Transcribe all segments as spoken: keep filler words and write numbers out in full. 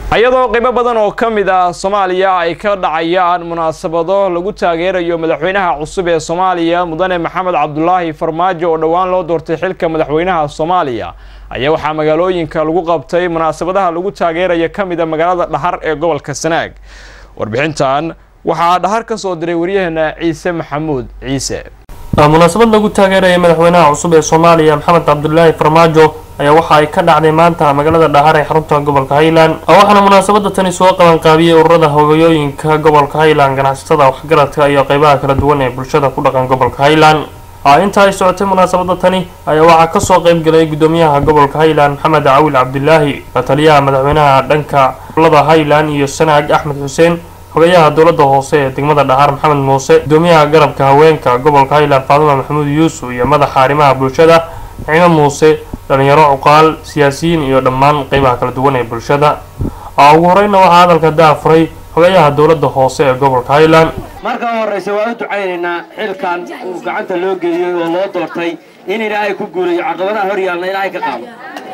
ayadoo qaybo badan oo kamid ah Soomaaliya ay ka dhacayaan munaasabado lagu taageerayo madaxweynaha cusub ee Soomaaliya Mudane Maxamed Cabdullaahi Farmaajo oo dhawaan loo doortay xilka madaxweynaha Soomaaliya ayaa waxa magaalooyinka lagu qabtay munaasabadaha lagu taageerayo kamid ah magaalada Dhahar ee gobolka Sanaag warbixintan waxa Dhahar ka soo diray wariyahana Ciise Maxamuud Ciise munaasabad lagu taageerayo madaxweynaha cusub ee Soomaaliya Maxamed Cabdullaahi Farmaajo ayaa waxa ay ka dhacday maanta magaalada Dhahar ee xarunta gobolka Highland waxaana munaasabada tani soo qaban qaabiyay ururada hogooyooyinka gobolka Highland ganacsatada waxgaradka iyo qaybaha kala duwan ee bulshada ku dhaqan gobolka Highland inta ay socotay munaasabada tani ayaa waxa ka soo qayb galay gudoomiyaha gobolka Highland Maxamed Caawil Cabdullaahi taliyaha madaxweynaha dhanka gobolka Highland iyo Sanaag Axmed Xuseen xogayaha dawladda hoose ee degmada Dhahar Maxamed Muuse gudoomiyaha garabka haweenka gobolka Highland Faaduma Maxamuud Yuusuf iyo madaxa arrimaha bulshada Ciima Muuse dhalinyaro uqaal siyaasiyiin iyo dhammaan qaybaha kala duwan ee bulshada ugu horeyna waxa hadalka daafuray xogayaha dawladda hoose ee gobolka Highland marka horeysa waa u ducaynaynaa xilkan uu gacanta loo geeyay oo loo doortay in Ilaahay ku guuleeyo caqabadaha hor yaalna Ilaahay ka qaado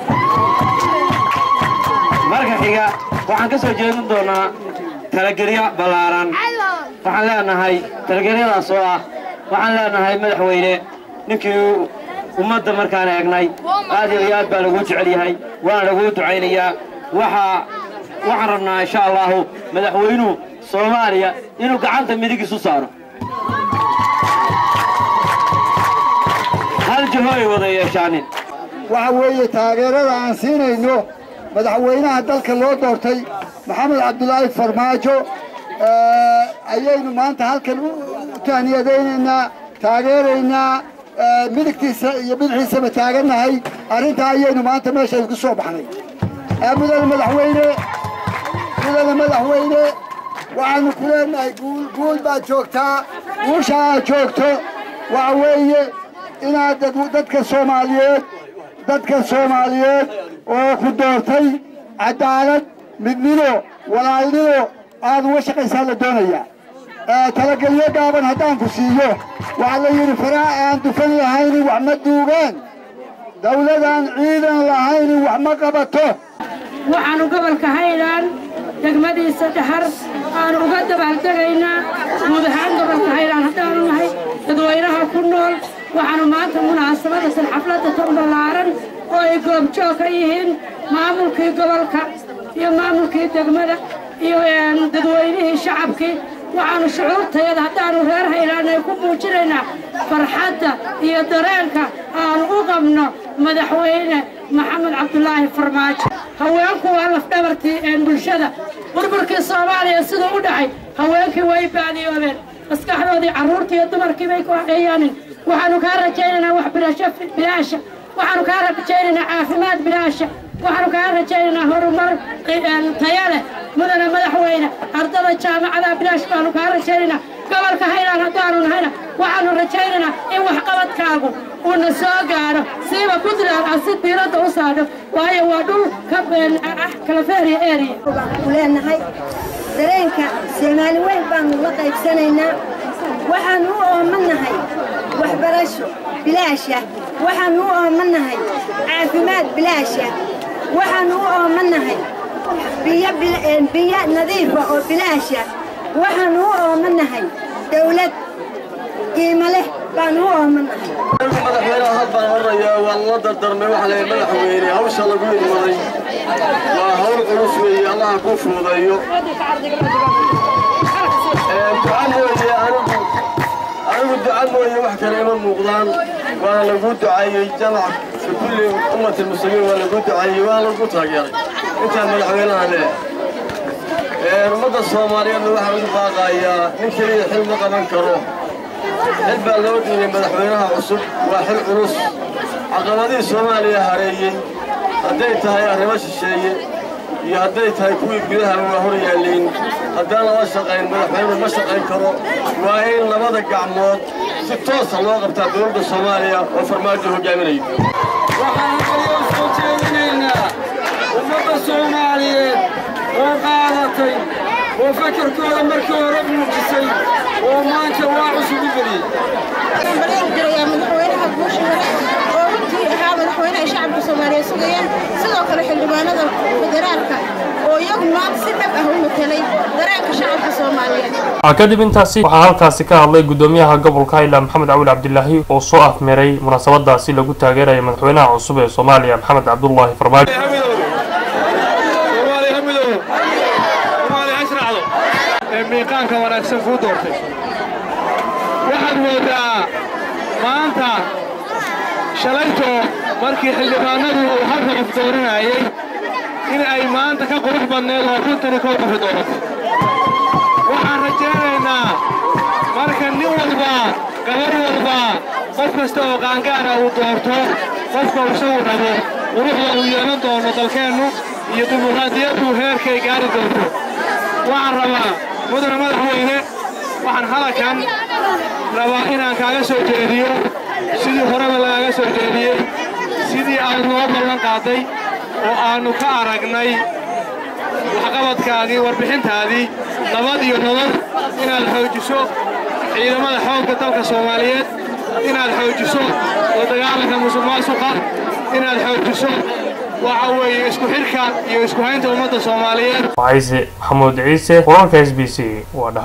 marka xiga waxaan ka soo jeedin doonaa talagelyo balaaran waxaan leenahay talageliyadaas oo ah waxaan leenahay madaxweyne ninkii ummadda markaan eegnay aad iyo aad baa lagu jecel yahay waan lagu ducaynayaa waxa waxaan rabnaa insha Allah madaxweynuhu Soomaaliya inuu gacanta midigiisu saaro hal jihooy wada yeeshaan waxa weeye taageerada aan siinayno madaxweynaha dalka loo doortay Maxamed Cabdullaahi Farmaajo ayaynu maanta halkan u taaniyadeynaa taageeraynaa midigtiisa iyo bidxiisa taaganahay arinta ayaynu maanta meesha ku soo baxnay mudane madaxweyne mudane madaxweyne waxaanu ku leenahay guul guul baa joogtaa guusha aad joogto waxa weeye inaad dadka Soomaaliyeed dadka Soomaaliyeed oo ku doortay cadaalad midnimo walaalnimo aad uga shaqaysaa la doonayaa talagelyo gaaban haddaan ku siiyo waxa la yiri faraa aan dufan lahayn wax ma duugaan dawladan ciidan lahayn wax ma qabato waxaanu gobolka Highland degmadiisa Dhahar aan uga dabaaldagaynaa guud ahaan gobolka Highland haddaan nahay dadweynaha ku nool waxaanu maanta munaasabada xafladda tan balaaran oo ay goobjoog ka yihiin maamulkii gobolka iyo maamulkii degmada iyo dadweynihii shacabkii waxaanu shucuurtayada haddaanu reer Highland ay ku muujinaynaa farxadda iyo dareenka aan u qabno madaxweyne Maxamed Cabdullaahi Farmaajo haweenku waa laf dhabartii ee bulshada burburkii Soomaaliya sidoo u dhacay haweenkii way baadiyoobeen maskaxdoodii carruurtii iyo dumarkii bay ku hayaan waxaanu ka rajaynaynaa wax barasho bilaasha waxaanu ka rajaynaynaa caafimaad bilaasha waxaanu ka rajaynaynaa horumar tayo leh mudane madaxweyne ardada jaamacada bilaash baanu ka rajaynaynaa gobolka Highland haddaanu nahayna waxaanu rajaynaynaa in wax qabadkaagu uu na soo gaaro siiba Puntland aan si diiradda u saaro waayo waa dhul ka ah kala feeriya area leenahay dareenka Soomaali weyn baanu la qaybsanaynaa waxaanu u oomanahay waxbarasho bilaasha waxaanu u oomanahay caafimaad bilaasha waxaanu u oomanahay biyo biyo nadiif ah oo bilaasha waxaanu u oomanahay dawlad qiimo leh baanu u oomanahay madaxweynaha hadda horaya waa la dardarmay waxa la madaxweyne hawsha lagu yimaaday waa hawl culus weeye Allah ku fuudeeyo anigu ducaan mooye wax kale ima muuqdaan waa lagu ducaayay jamac kulli ummadda muslimiin waa lagu ducaayay waa lagu taageeray inta madaxweynaha leh ee ummadda Soomaaliyeed waxa uu baaqayaa in kaliya xil ma qaban karo xil baa loo diiday madaxweynaha cusub waa xil culus caqabadii Soomaaliya hareeyay hadday tahay arrimo shisheeye iyo hadday tahay kuwii gudaha waa hor yaaleen haddana la shaqayn madaxweynuhu ma shaqayn karo waa in labada gacmood si toos ah loo qabtaa dowladda Soomaaliya oo Farmaajo hogaaminayo waxaan soo jeedinaynaa ummadda Soomaaliyeed oo qaadatay oo fakarkooda markii hore muujisay oo maanta waa cusub u geliyay madaxweynaha bulshada oo runtii ahaa madaxweynaha shacabka Soomaaliyeed sugayaan sidoo kale xildhibaanada federaalka oo iyagu maanta si dhab ah u matalay dareenka shacabka Soomaaliyeed. kadib intaasi waxaa halkaasi ka hadlay gudoomiyaha gobolka Highland Maxamed Cawil Cabdilaahi oo soo afmeeray munaasabadaasi lagu taageerayo madaxweynaha cusub ee Soomaaliya Maxamed Cabdullaahi Farmaajo. miiqaanka wanaagsan ku doortay waxaad moodaa maanta shalayto markii xildhibaanadu uu halka qof dooranayay in ay maanta ka qurux badneed oo runtan koob qof dooratay waxaan rajaynaynaa marka nin walba gabar walba qof kasta oo qaangaara uu doorto qofka uu soo rabo quruxda uu yeelan doono dalkeennu iyo dimuqraadiyaddu heerkay gaari doonto waxaan rabaa mudane madaxweyne waxaan halkan rabaa inaan kaaga soo jeediyo sidii horeba lagaaga soo jeediyey sidii aad noo ballan qaaday oo aanu ka aragnay waxqabadkaagii warbixintaadii nabad iyo nabad inaad xoojiso ciidamada xoogga dalka Soomaaliyeed inaad xoojiso la dagaalanka musuqmaasuqa inaad xoojiso waxa weeye isku xirka iyo isku haynta ummadda Soomaaliyeed. Maxamuud Ciise wararka S B C waa